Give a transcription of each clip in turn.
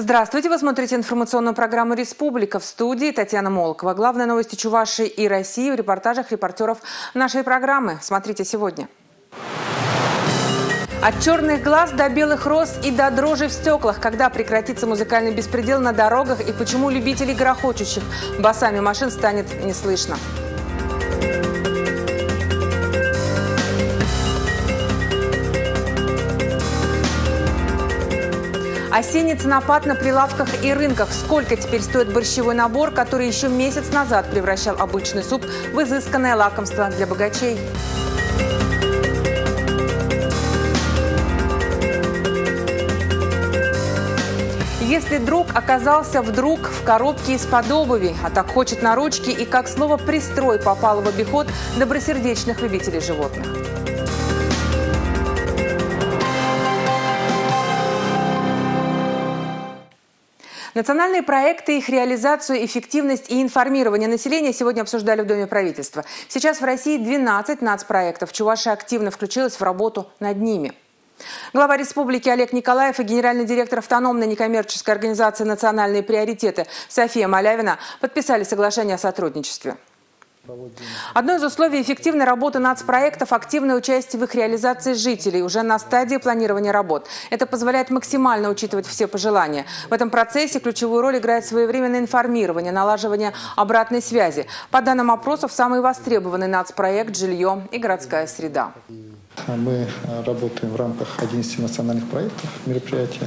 Здравствуйте, вы смотрите информационную программу «Республика», в студии Татьяна Молокова. Главные новости Чувашии и России в репортажах репортеров нашей программы. Смотрите сегодня. От черных глаз до белых роз и до дрожи в стеклах. Когда прекратится музыкальный беспредел на дорогах и почему любителей грохочущих басами машин станет не слышно. Осенний ценопад на прилавках и рынках. Сколько теперь стоит борщевой набор, который еще месяц назад превращал обычный суп в изысканное лакомство для богачей? Если друг оказался вдруг в коробке из-под обуви, а так хочет на ручки, и как слово «пристрой» попало в обиход добросердечных любителей животных. Национальные проекты, их реализацию, эффективность и информирование населения сегодня обсуждали в Доме правительства. Сейчас в России 12 нацпроектов. Чувашия активно включилась в работу над ними. Глава республики Олег Николаев и генеральный директор автономной некоммерческой организации «Национальные приоритеты» София Малявина подписали соглашение о сотрудничестве. Одно из условий эффективной работы нацпроектов – активное участие в их реализации жителей уже на стадии планирования работ. Это позволяет максимально учитывать все пожелания. В этом процессе ключевую роль играет своевременное информирование, налаживание обратной связи. По данным опросов, самый востребованный нацпроект – жилье и городская среда. Мы работаем в рамках 11 национальных проектов мероприятия.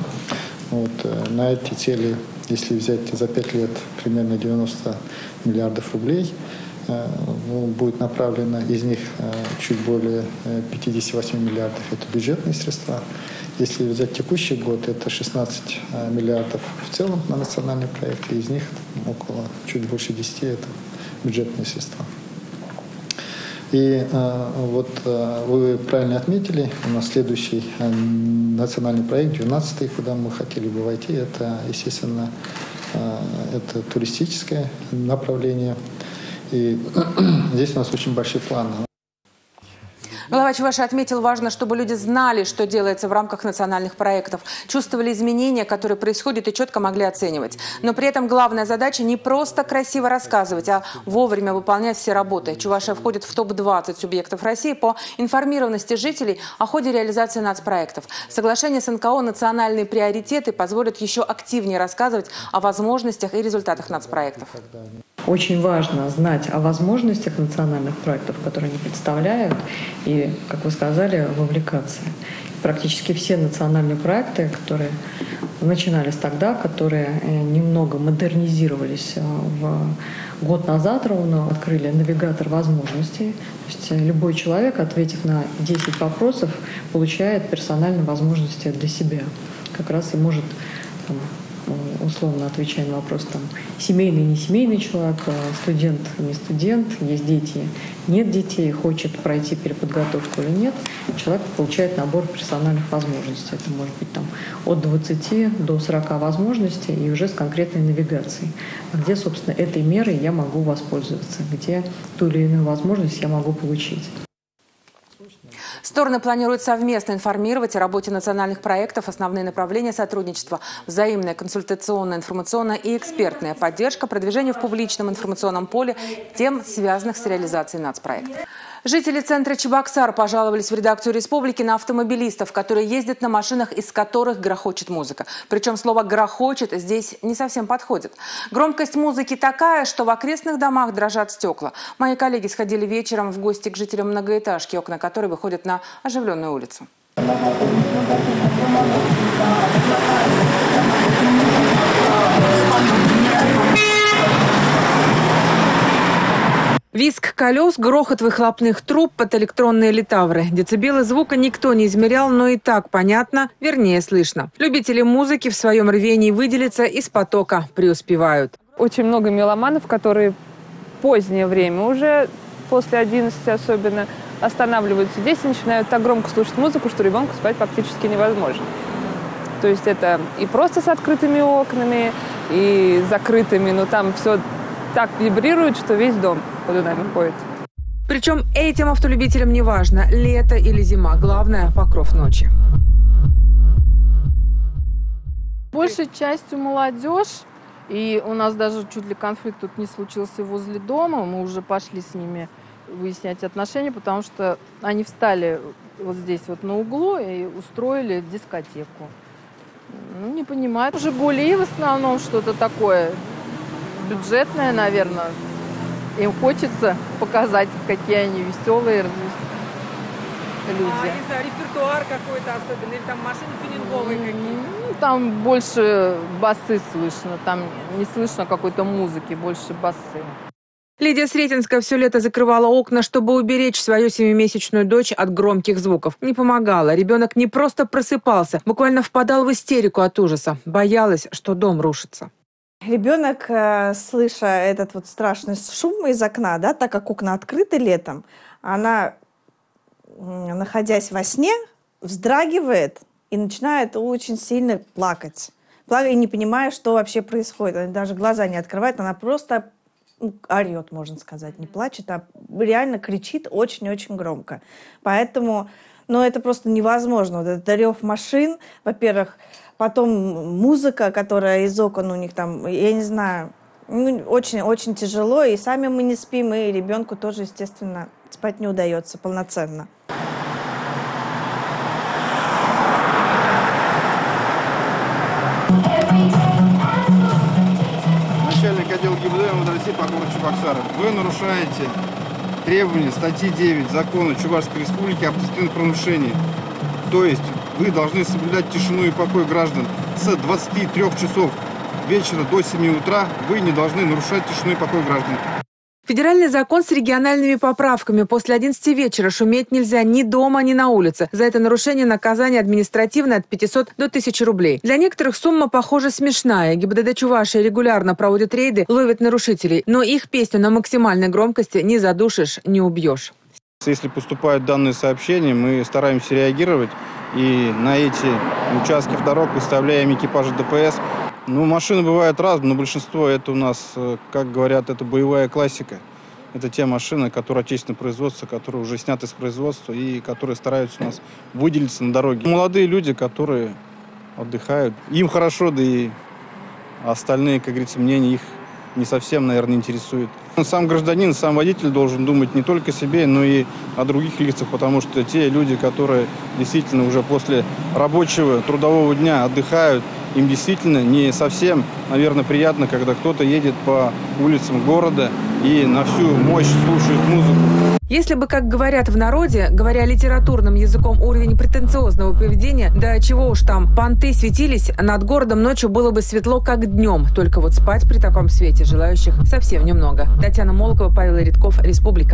На эти цели, если взять за 5 лет примерно 90 миллиардов рублей, будет направлено, из них чуть более 58 миллиардов – это бюджетные средства. Если взять текущий год, это 16 миллиардов в целом на национальные проекты, из них около чуть больше 10 – это бюджетные средства. И вы правильно отметили, у нас следующий национальный проект, 12-й, куда мы хотели бы войти, это, естественно, это туристическое направление. И здесь у нас очень большие планы. Глава Чувашии отметил, важно, чтобы люди знали, что делается в рамках национальных проектов, чувствовали изменения, которые происходят, и четко могли оценивать. Но при этом главная задача не просто красиво рассказывать, а вовремя выполнять все работы. Чувашия входит в топ-20 субъектов России по информированности жителей о ходе реализации нацпроектов. Соглашение с НКО «Национальные приоритеты» позволит еще активнее рассказывать о возможностях и результатах нацпроектов. Очень важно знать о возможностях национальных проектов, которые они представляют, и, как вы сказали, вовлекаться. Практически все национальные проекты, которые начинались тогда, которые немного модернизировались год назад ровно, открыли навигатор возможностей. То есть любой человек, ответив на 10 вопросов, получает персональные возможности для себя. Как раз и может, условно отвечая на вопрос, семейный, не семейный человек, студент, не студент, есть дети, нет детей, хочет пройти переподготовку или нет, человек получает набор персональных возможностей. Это может быть от 20 до 40 возможностей и уже с конкретной навигацией, где, собственно, этой мерой я могу воспользоваться, где ту или иную возможность я могу получить. Стороны планируют совместно информировать о работе национальных проектов, основные направления сотрудничества, взаимная консультационная, информационная и экспертная поддержка, продвижение в публичном информационном поле тем, связанных с реализацией нацпроектов. Жители центра Чебоксар пожаловались в редакцию «Республики» на автомобилистов, которые ездят на машинах, из которых грохочет музыка. Причем слово «грохочет» здесь не совсем подходит. Громкость музыки такая, что в окрестных домах дрожат стекла. Мои коллеги сходили вечером в гости к жителям многоэтажки, окна которой выходят на оживленную улицу. Визг колес, грохот выхлопных труб под электронные литавры. Децибелы звука никто не измерял, но и так понятно, вернее слышно. Любители музыки в своем рвении выделиться из потока преуспевают. Очень много меломанов, которые в позднее время, уже после 11 особенно, останавливаются здесь и начинают так громко слушать музыку, что ребенку спать фактически невозможно. То есть это и просто с открытыми окнами, и закрытыми, но там все так вибрирует, что весь дом под нами ходит. Причем этим автолюбителям не важно, лето или зима. Главное – покров ночи. Большей частью молодежь. И у нас даже чуть ли конфликт тут не случился возле дома. Мы уже пошли с ними выяснять отношения, потому что они встали вот здесь вот на углу и устроили дискотеку. Ну, не понимаю. «Жигули» в основном что-то такое бюджетное, наверное. Им хочется показать, какие они веселые люди. А, не знаю, репертуар какой-то особенный, или там машины тюнинговые какие-то? Там больше басы слышно, там не слышно какой-то музыки, больше басы. Лидия Сретенская все лето закрывала окна, чтобы уберечь свою 7-месячную дочь от громких звуков. Не помогало. Ребенок не просто просыпался, буквально впадал в истерику от ужаса. Боялась, что дом рушится. Ребенок, слыша этот вот страшный шум из окна, да, так как окна открыты летом, она, находясь во сне, вздрагивает и начинает очень сильно плакать. И не понимая, что вообще происходит. Она даже глаза не открывает, она просто орет, можно сказать, не плачет, а реально кричит очень-очень громко. Поэтому, это просто невозможно. Вот этот рев машин, во-первых, потом музыка, которая из окон у них там, я не знаю, очень-очень тяжело. И сами мы не спим, и ребенку тоже, естественно, спать не удается полноценно. Начальник отдела ГИБДД МВД России по городу Чебоксары. Вы нарушаете требования статьи 9 закона Чувашской Республики об административных правонарушениях. То есть вы должны соблюдать тишину и покой граждан с 23 часов вечера до 7 утра. Вы не должны нарушать тишину и покой граждан. Федеральный закон с региональными поправками. После 11 вечера шуметь нельзя ни дома, ни на улице. За это нарушение наказание административное от 500 до 1000 рублей. Для некоторых сумма, похоже, смешная. ГИБДД Чувашии регулярно проводит рейды, ловит нарушителей. Но их песню на максимальной громкости не задушишь, не убьешь. Если поступают данные сообщения, мы стараемся реагировать. И на эти участки дорог выставляем экипажи ДПС. Машины бывают разные, но большинство это у нас, как говорят, это боевая классика. Это те машины, которые отечественного производства, которые уже сняты с производства и которые стараются у нас выделиться на дороге. Молодые люди, которые отдыхают, им хорошо, да и остальные, как говорится, мнения их не совсем, наверное, интересует. Сам гражданин, сам водитель должен думать не только о себе, но и о других лицах, потому что те люди, которые действительно уже после рабочего трудового дня отдыхают, им действительно не совсем, наверное, приятно, когда кто-то едет по улицам города и на всю мощь слушает музыку. Если бы, как говорят в народе, говоря литературным языком, уровень претенциозного поведения, да чего уж там, понты светились, над городом ночью было бы светло, как днем. Только вот спать при таком свете желающих совсем немного. Татьяна Молокова, Павел Редков, Республика.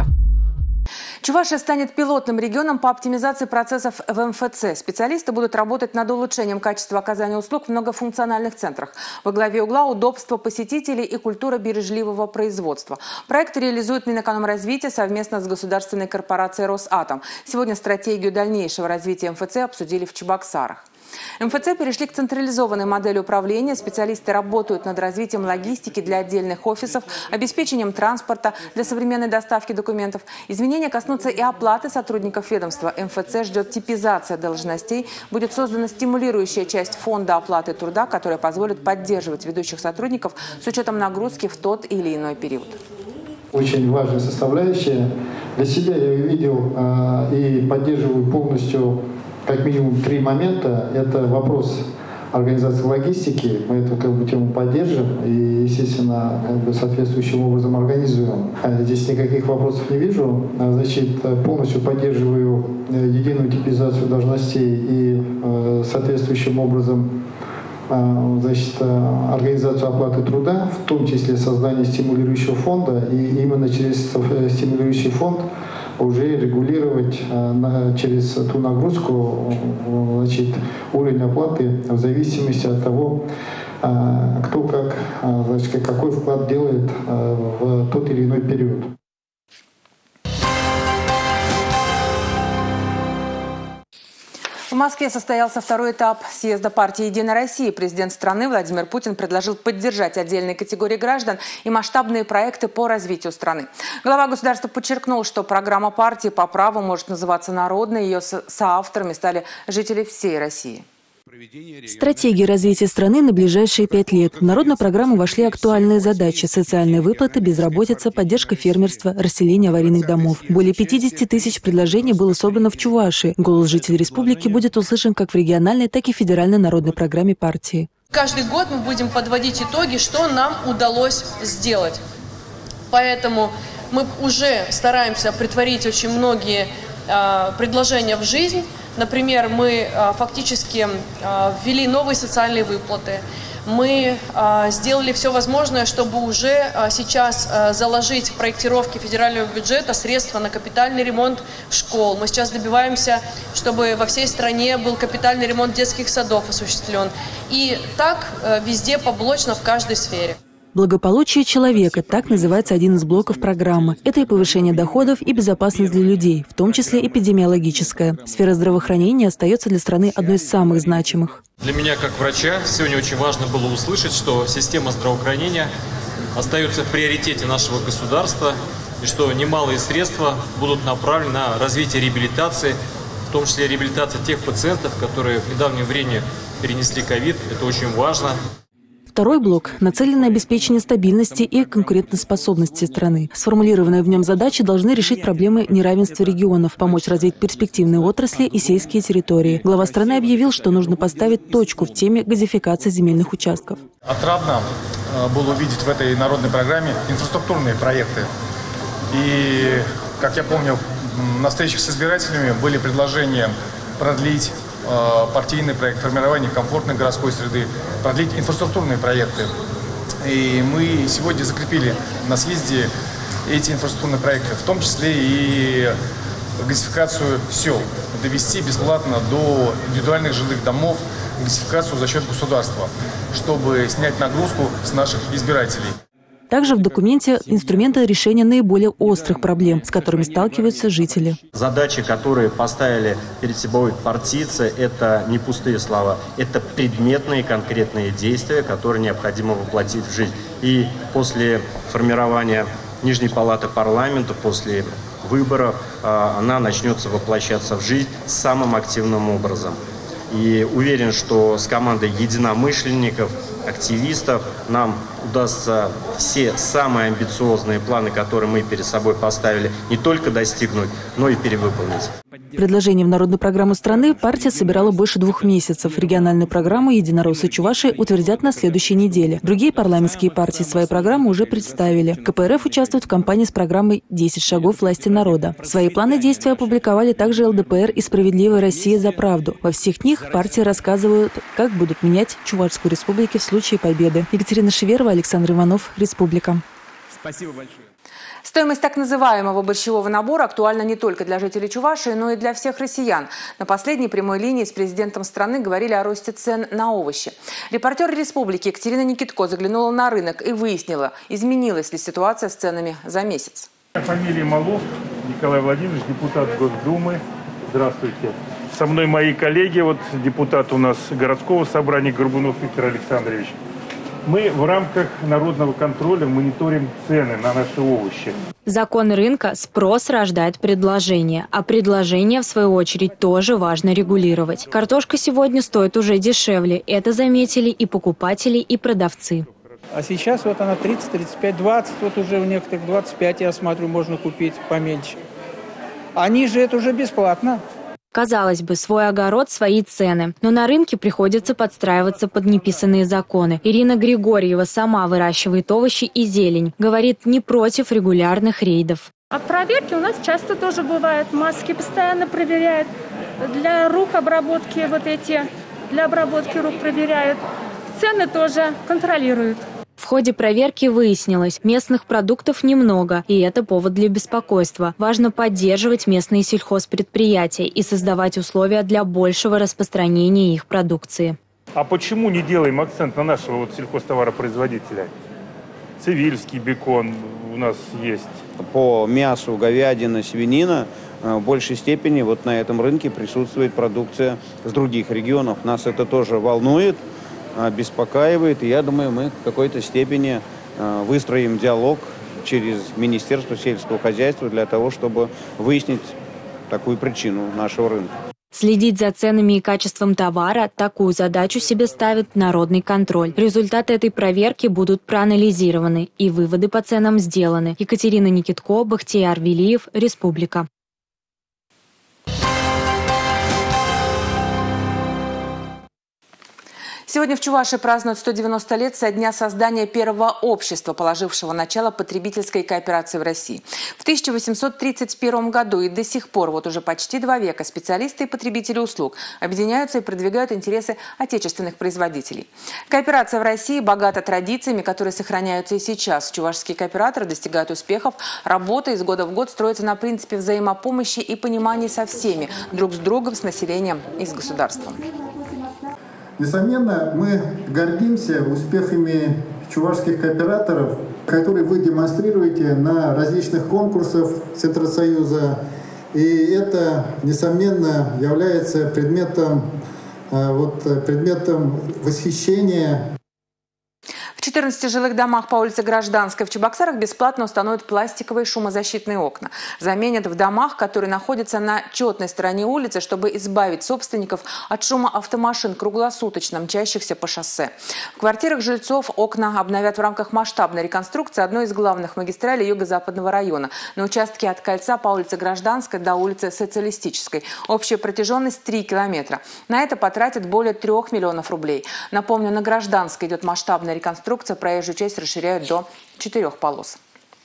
Чувашия станет пилотным регионом по оптимизации процессов в МФЦ. Специалисты будут работать над улучшением качества оказания услуг в многофункциональных центрах. Во главе угла удобство посетителей и культура бережливого производства. Проект реализует Минэкономразвития совместно с государственной корпорацией «Росатом». Сегодня стратегию дальнейшего развития МФЦ обсудили в Чебоксарах. МФЦ перешли к централизованной модели управления. Специалисты работают над развитием логистики для отдельных офисов, обеспечением транспорта для современной доставки документов. Изменения коснутся и оплаты сотрудников ведомства. МФЦ ждет типизация должностей. Будет создана стимулирующая часть фонда оплаты труда, которая позволит поддерживать ведущих сотрудников с учетом нагрузки в тот или иной период. Очень важная составляющая. Для себя я увидел и поддерживаю полностью как минимум 3 момента. Это вопрос организации логистики. Мы эту тему поддержим и, естественно, соответствующим образом организуем. Здесь никаких вопросов не вижу. Значит, полностью поддерживаю единую типизацию должностей и соответствующим образом организацию оплаты труда, в том числе создание стимулирующего фонда. И именно через стимулирующий фонд уже регулировать через ту нагрузку уровень оплаты в зависимости от того, кто какой вклад делает в тот или иной период. В Москве состоялся второй этап съезда партии «Единая Россия». Президент страны Владимир Путин предложил поддержать отдельные категории граждан и масштабные проекты по развитию страны. Глава государства подчеркнул, что программа партии по праву может называться народной. Ее соавторами стали жители всей России. Стратегия развития страны на ближайшие 5 лет. В народную программу вошли актуальные задачи: социальные выплаты, безработица, поддержка фермерства, расселение аварийных домов. Более 50 тысяч предложений было собрано в Чувашии. Голос жителей республики будет услышан как в региональной, так и федеральной народной программе партии. Каждый год мы будем подводить итоги, что нам удалось сделать. Поэтому мы уже стараемся претворить очень многие предложения в жизнь. Например, мы фактически ввели новые социальные выплаты. Мы сделали все возможное, чтобы уже сейчас заложить в проектировке федерального бюджета средства на капитальный ремонт школ. Мы сейчас добиваемся, чтобы во всей стране был капитальный ремонт детских садов осуществлен. И так везде поблочно в каждой сфере. Благополучие человека – так называется один из блоков программы. Это и повышение доходов, и безопасность для людей, в том числе эпидемиологическая. Сфера здравоохранения остается для страны одной из самых значимых. Для меня, как врача, сегодня очень важно было услышать, что система здравоохранения остается в приоритете нашего государства, и что немалые средства будут направлены на развитие реабилитации, в том числе реабилитация тех пациентов, которые в недавнее время перенесли ковид. Это очень важно. Второй блок нацелен на обеспечение стабильности и конкурентоспособности страны. Сформулированные в нем задачи должны решить проблемы неравенства регионов, помочь развить перспективные отрасли и сельские территории. Глава страны объявил, что нужно поставить точку в теме газификации земельных участков. Отрадно было увидеть в этой народной программе инфраструктурные проекты. И, как я помню, на встречах с избирателями были предложения продлить партийный проект формирования комфортной городской среды, продлить инфраструктурные проекты. И мы сегодня закрепили на съезде эти инфраструктурные проекты, в том числе и газификацию сел, довести бесплатно до индивидуальных жилых домов, газификацию за счет государства, чтобы снять нагрузку с наших избирателей. Также в документе инструменты решения наиболее острых проблем, с которыми сталкиваются жители. Задачи, которые поставили перед собой партийцы, это не пустые слова, это предметные конкретные действия, которые необходимо воплотить в жизнь. И после формирования Нижней палаты парламента, после выборов, она начнется воплощаться в жизнь самым активным образом. И уверен, что с командой единомышленников, активистов нам удастся все самые амбициозные планы, которые мы перед собой поставили, не только достигнуть, но и перевыполнить. Предложение в народную программу страны партия собирала больше 2 месяцев. Региональную программу «Единороссы Чувашии» утвердят на следующей неделе. Другие парламентские партии свои программы уже представили. КПРФ участвует в кампании с программой «10 шагов власти народа». Свои планы действия опубликовали также ЛДПР и «Справедливая Россия за правду». Во всех них партии рассказывают, как будут менять Чувашскую республику в случае победы. Екатерина Шеверова, Александр Иванов, Республика. Спасибо большое. Стоимость так называемого борщевого набора актуальна не только для жителей Чувашии, но и для всех россиян. На последней прямой линии с президентом страны говорили о росте цен на овощи. Репортер «Республики» Екатерина Никитко заглянула на рынок и выяснила, изменилась ли ситуация с ценами за месяц. Фамилия Малов, Николай Владимирович, депутат Госдумы. Здравствуйте. Со мной мои коллеги, депутат у нас городского собрания Горбунов Виктор Александрович. Мы в рамках народного контроля мониторим цены на наши овощи. Закон рынка – спрос рождает предложение, а предложение, в свою очередь, тоже важно регулировать. Картошка сегодня стоит уже дешевле. Это заметили и покупатели, и продавцы. А сейчас она 30, 35, 20, уже у некоторых 25, я смотрю, можно купить поменьше. Они же это уже бесплатно. Казалось бы, свой огород, свои цены. Но на рынке приходится подстраиваться под неписанные законы. Ирина Григорьева сама выращивает овощи и зелень. Говорит, не против регулярных рейдов. А проверки у нас часто тоже бывают. Маски постоянно проверяют. Для рук обработки для обработки рук проверяют. Цены тоже контролируют. В ходе проверки выяснилось, местных продуктов немного, и это повод для беспокойства. Важно поддерживать местные сельхозпредприятия и создавать условия для большего распространения их продукции. А почему не делаем акцент на нашего сельхозтоваропроизводителя? Цивильский бекон у нас есть. По мясу, говядина, свинина в большей степени на этом рынке присутствует продукция с других регионов. Нас это тоже волнует, беспокаивает. И я думаю, мы в какой-то степени выстроим диалог через Министерство сельского хозяйства для того, чтобы выяснить такую причину нашего рынка. Следить за ценами и качеством товара – такую задачу себе ставит Народный контроль. Результаты этой проверки будут проанализированы и выводы по ценам сделаны. Екатерина Никитко, Бахтияр Велиев, Республика. Сегодня в Чувашии празднуют 190 лет со дня создания первого общества, положившего начало потребительской кооперации в России. В 1831 году и до сих пор, вот уже почти 2 века, специалисты и потребители услуг объединяются и продвигают интересы отечественных производителей. Кооперация в России богата традициями, которые сохраняются и сейчас. Чувашские кооператоры достигают успехов. Работа из года в год строится на принципе взаимопомощи и понимания со всеми, друг с другом, с населением и с государством. Несомненно, мы гордимся успехами чувашских кооператоров, которые вы демонстрируете на различных конкурсах Центросоюза. И это, несомненно, является предметом восхищения. В 14 жилых домах по улице Гражданской в Чебоксарах бесплатно установят пластиковые шумозащитные окна. Заменят в домах, которые находятся на четной стороне улицы, чтобы избавить собственников от шума автомашин, круглосуточно мчащихся по шоссе. В квартирах жильцов окна обновят в рамках масштабной реконструкции одной из главных магистралей юго-западного района на участке от кольца по улице Гражданской до улицы Социалистической. Общая протяженность 3 километра. На это потратят более 3 миллионов рублей. Напомню, на Гражданской идет масштабная реконструкция. Проезжую часть расширяют до 4 полос.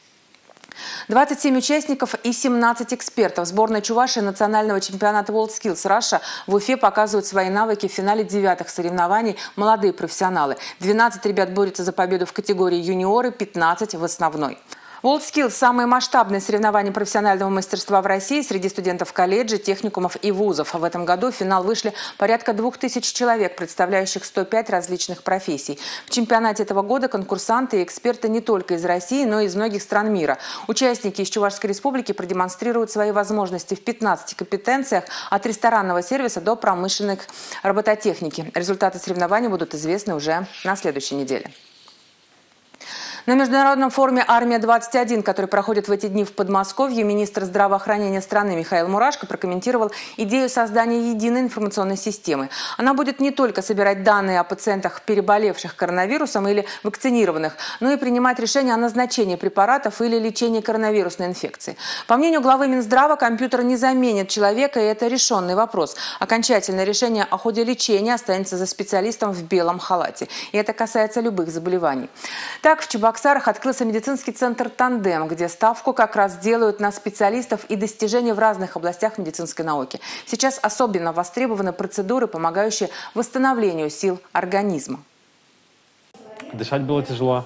27 участников и 17 экспертов сборной Чувашии национального чемпионата WorldSkills Russia в Уфе показывают свои навыки в финале 9-х соревнований «Молодые профессионалы». 12 ребят борются за победу в категории юниоры, 15 в основной. WorldSkills – самые масштабные соревнования профессионального мастерства в России среди студентов колледжей, техникумов и вузов. В этом году в финал вышли порядка 2000 человек, представляющих 105 различных профессий. В чемпионате этого года конкурсанты и эксперты не только из России, но и из многих стран мира. Участники из Чувашской республики продемонстрируют свои возможности в 15 компетенциях от ресторанного сервиса до промышленной робототехники. Результаты соревнований будут известны уже на следующей неделе. На международном форуме «Армия-21», который проходит в эти дни в Подмосковье, министр здравоохранения страны Михаил Мурашко прокомментировал идею создания единой информационной системы. Она будет не только собирать данные о пациентах, переболевших коронавирусом или вакцинированных, но и принимать решения о назначении препаратов или лечении коронавирусной инфекции. По мнению главы Минздрава, компьютер не заменит человека, и это решенный вопрос. Окончательное решение о ходе лечения останется за специалистом в белом халате. И это касается любых заболеваний. Так, в Чебоксарах открылся медицинский центр «Тандем», где ставку как раз делают на специалистов и достижения в разных областях медицинской науки. Сейчас особенно востребованы процедуры, помогающие восстановлению сил организма. Дышать было тяжело.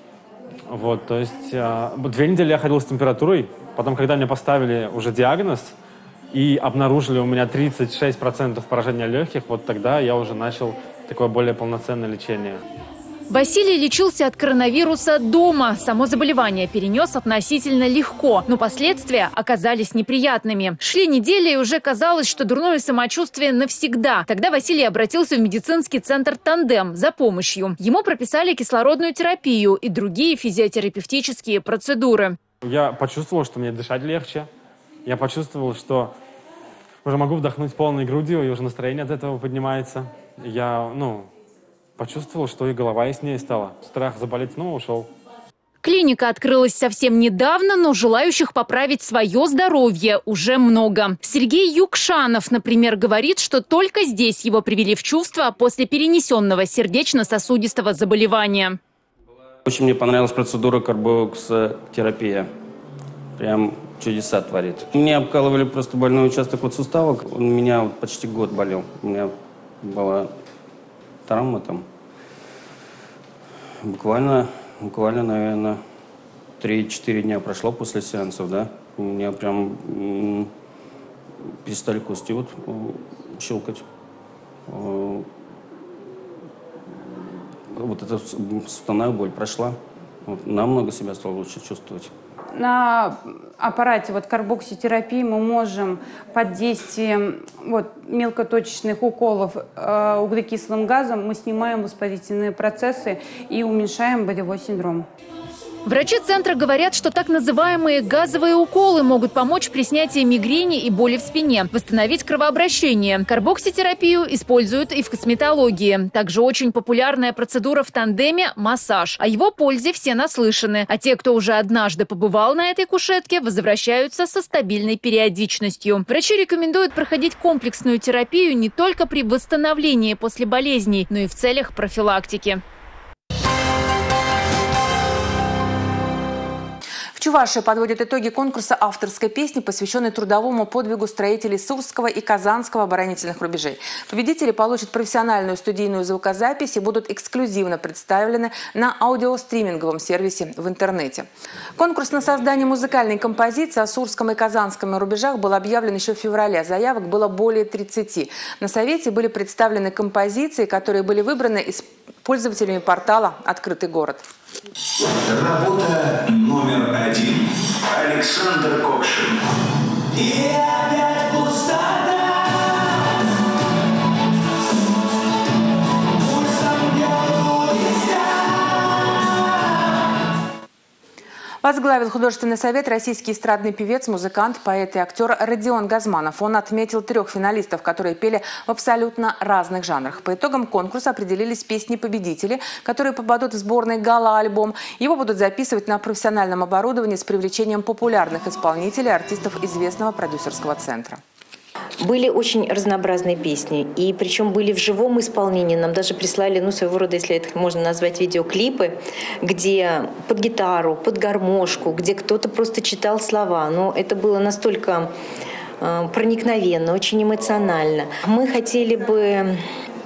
То есть 2 недели я ходил с температурой. Потом, когда мне поставили уже диагноз и обнаружили у меня 36% поражения легких, вот тогда я уже начал такое более полноценное лечение. Василий лечился от коронавируса дома. Само заболевание перенес относительно легко, но последствия оказались неприятными. Шли недели, и уже казалось, что дурное самочувствие навсегда. Тогда Василий обратился в медицинский центр «Тандем» за помощью. Ему прописали кислородную терапию и другие физиотерапевтические процедуры. Я почувствовал, что мне дышать легче. Я почувствовал, что уже могу вдохнуть полной грудью, и уже настроение от этого поднимается. Я, почувствовал, что и голова яснее стала. Страх заболеть снова ушел. Клиника открылась совсем недавно, но желающих поправить свое здоровье уже много. Сергей Юкшанов, например, говорит, что только здесь его привели в чувство после перенесенного сердечно-сосудистого заболевания. Очень мне понравилась процедура карбоксотерапия. Прям чудеса творит. Мне обкалывали просто больной участок сустава. У меня почти год болел. У меня была травма там. Буквально, наверное, 3-4 дня прошло после сеансов, да. У меня прям перестали кости щелкать. Вот эта суставная боль прошла. Намного себя стал лучше чувствовать. На аппарате карбокситерапии мы можем под действием мелкоточечных уколов углекислым газом мы снимаем воспалительные процессы и уменьшаем болевой синдром. Врачи центра говорят, что так называемые газовые уколы могут помочь при снятии мигрени и боли в спине, восстановить кровообращение. Карбокситерапию используют и в косметологии. Также очень популярная процедура в тандеме – массаж. О его пользе все наслышаны. А те, кто уже однажды побывал на этой кушетке, возвращаются со стабильной периодичностью. Врачи рекомендуют проходить комплексную терапию не только при восстановлении после болезней, но и в целях профилактики. Чувашия подводит итоги конкурса авторской песни, посвященной трудовому подвигу строителей Сурского и Казанского оборонительных рубежей. Победители получат профессиональную студийную звукозапись и будут эксклюзивно представлены на аудиостриминговом сервисе в интернете. Конкурс на создание музыкальной композиции о Сурском и Казанском рубежах был объявлен еще в феврале. Заявок было более 30. На совете были представлены композиции, которые были выбраны из пользователями портала «Открытый город». Работа номер 1. Александр Кокшин. И опять пустота. Возглавил художественный совет российский эстрадный певец, музыкант, поэт и актер Родион Газманов. Он отметил 3 финалистов, которые пели в абсолютно разных жанрах. По итогам конкурса определились песни-победители, которые попадут в сборный «Гала-альбом». Его будут записывать на профессиональном оборудовании с привлечением популярных исполнителей, артистов известного продюсерского центра. Были очень разнообразные песни, и причем были в живом исполнении. Нам даже прислали, своего рода, если это можно назвать, видеоклипы, где под гитару, под гармошку, где кто-то просто читал слова. Но это было настолько проникновенно, очень эмоционально. Мы хотели бы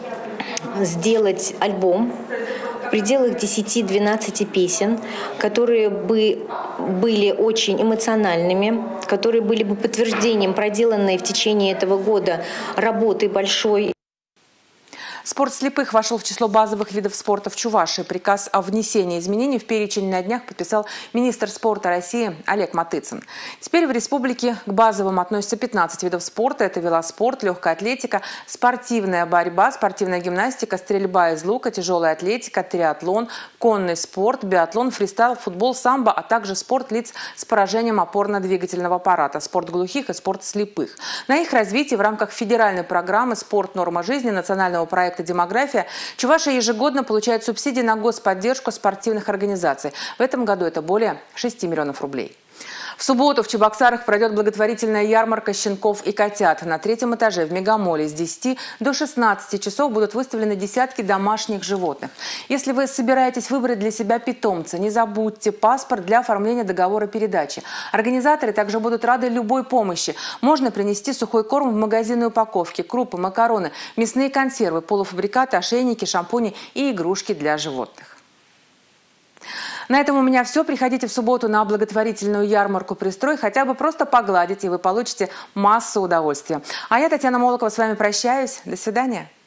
сделать альбом в пределах 10-12 песен, которые бы были очень эмоциональными, которые были бы подтверждением проделанной в течение этого года работы большой. Спорт слепых вошел в число базовых видов спорта в Чувашии. Приказ о внесении изменений в перечень на днях подписал министр спорта России Олег Матыцин. Теперь в республике к базовым относятся 15 видов спорта. Это велоспорт, легкая атлетика, спортивная борьба, спортивная гимнастика, стрельба из лука, тяжелая атлетика, триатлон, конный спорт, биатлон, фристайл, футбол, самбо, а также спорт лиц с поражением опорно-двигательного аппарата, спорт глухих и спорт слепых. На их развитие в рамках федеральной программы «Спорт. Норма жизни» национального проекта «Демография» Чувашия ежегодно получает субсидии на господдержку спортивных организаций. В этом году это более 6 миллионов рублей. В субботу в Чебоксарах пройдет благотворительная ярмарка щенков и котят. На 3-м этаже в Мегамоле с 10 до 16 часов будут выставлены десятки домашних животных. Если вы собираетесь выбрать для себя питомца, не забудьте паспорт для оформления договора передачи. Организаторы также будут рады любой помощи. Можно принести сухой корм в магазинной упаковке, крупы, макароны, мясные консервы, полуфабрикаты, ошейники, шампуни и игрушки для животных. На этом у меня все. Приходите в субботу на благотворительную ярмарку «Пристрой». Хотя бы просто погладить, и вы получите массу удовольствия. А я, Татьяна Молокова, с вами прощаюсь. До свидания.